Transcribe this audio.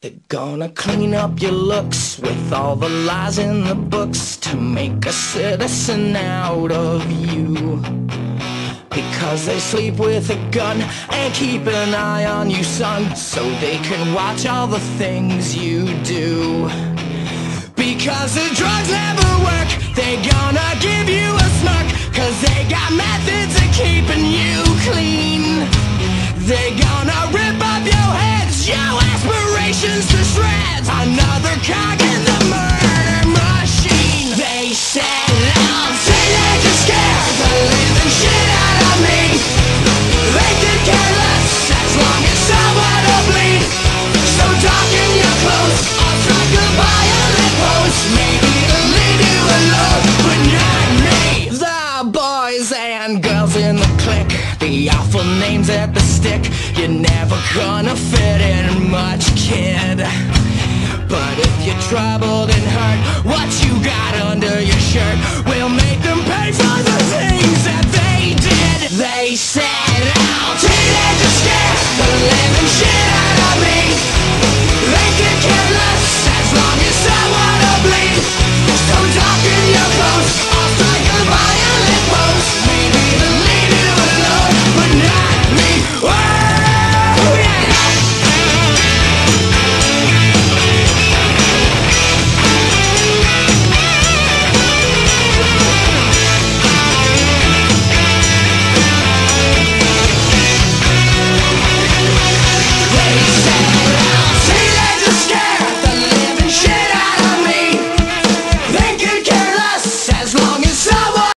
They're gonna clean up your looks with all the lies in the books to make a citizen out of you. Because they sleep with a gun and keep an eye on you, son, so they can watch all the things you do. Because the drugs never work, they gonna give you a smirk, cause they got methods of keeping you clean. They gonna rip up your heads, your aspirations to shreds, another cog in the murder machine. They said I'm teenage and scared the living shit out of me. They could care less as long as someone will bleed. So darken your clothes, I'll strike a violent pose, maybe it'll leave you alone, but not me. The boys and girls in the clique, the awful names at the stick. You're never gonna fit in much, kid. But if you're troubled and hurt, what you got